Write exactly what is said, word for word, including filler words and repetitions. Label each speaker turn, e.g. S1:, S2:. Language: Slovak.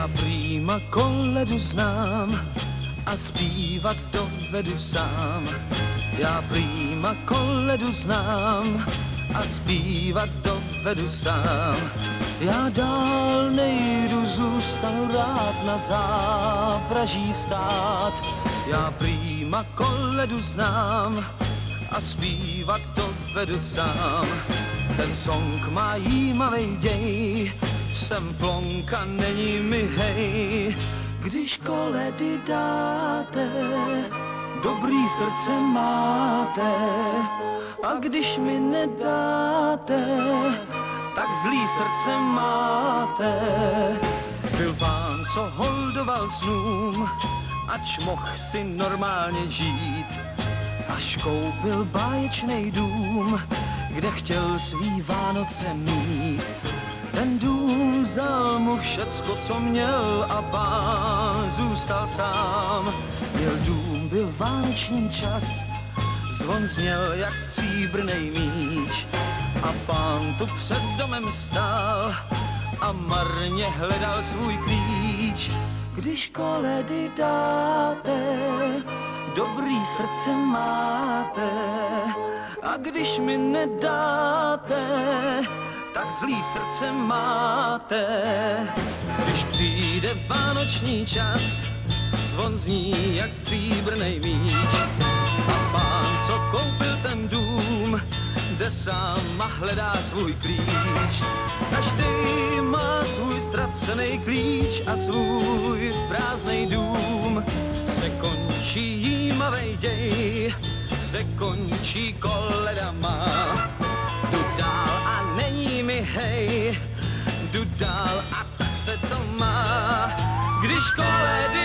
S1: Já prýma koledu znám a zpívat dovedu sám. Já prýma koledu znám a zpívat dovedu sám. Já dál nejdu, zůstanu rád na zápraží stát. Já prýma koledu znám a zpívat dovedu sám. Ten song má jímavej děj, jsem plonka, není mi hej. Když koledy dáte, dobrý srdce máte, a když mi nedáte, tak zlý srdce máte. Byl pán, co holdoval snům, ač mohl si normálně žít, až koupil báječnej dům, kde chtěl svý Vánoce mít. Ten dům vzal mu všecko, co měl, a pán zůstal sám. Měl dům, byl vánoční čas, zvon zněl jak stříbrnej míč, a pán tu před domem stál a marně hledal svůj klíč. Když koledy dáte, dobrý srdce máte, a když mi nedáte, tak zlý srdce máte. Když přijde vánoční čas, zvon zní jak stříbrnej míč, a pán, co koupil ten dům, jde sám a hledá svůj klíč. Každý má svůj ztracený klíč a svůj prázdnej dům. Zde končí jímavej děj, zde končí koleda má. Jdu dál a není mi hej, jdu dál a tak se to má. Když koledy